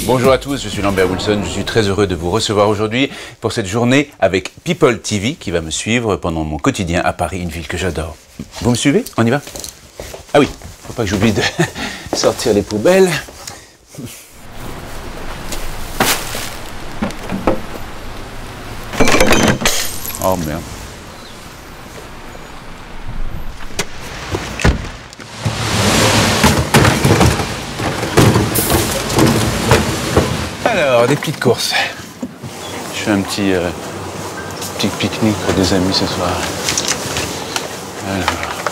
Bonjour à tous, je suis Lambert Wilson, je suis très heureux de vous recevoir aujourd'hui pour cette journée avec People TV qui va me suivre pendant mon quotidien à Paris, une ville que j'adore. Vous me suivez? On y va? Ah oui, faut pas que j'oublie de sortir les poubelles. Oh merde. Alors, des petites courses. Je fais un petit pique-nique pour des amis ce soir. Alors.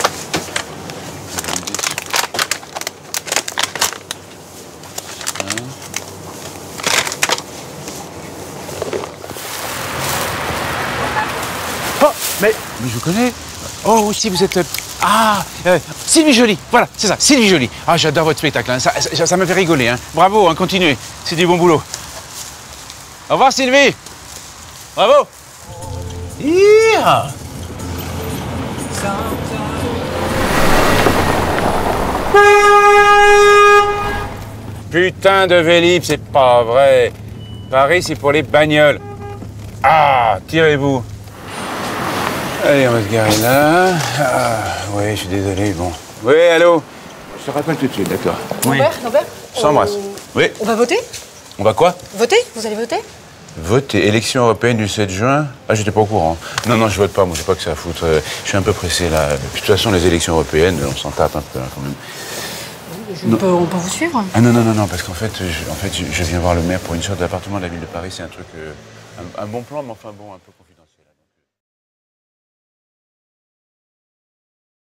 Oh, mais je vous connais. Oh, aussi, vous êtes... Sylvie Joly, voilà, c'est ça, Sylvie Joly. Ah, j'adore votre spectacle, hein. Ça me fait rigoler, hein. Bravo, hein, continuez, c'est du bon boulot. Au revoir, Sylvie. Bravo. Yeah. Putain de Vélib, c'est pas vrai. Paris, c'est pour les bagnoles. Ah, tirez-vous. Allez, on va se garer là. Ah, oui, je suis désolé, bon. Oui, allô? Je te rappelle tout de suite, d'accord. Oui. Norbert, Je s'embrasse. Oui. On va voter? On va quoi? Voter? Vous allez voter? Voter, élection européenne du 7 juin? Ah, j'étais pas au courant. Non, je vote pas, moi, j'ai pas que ça à foutre. Je suis un peu pressé, là. Puis, de toute façon, les élections européennes, on s'en tape un peu, hein, quand même. On peut vous suivre? Ah non, parce qu'en fait, je viens voir le maire pour une sorte d'appartement de la ville de Paris. C'est un truc, un bon plan, mais enfin bon, un peu...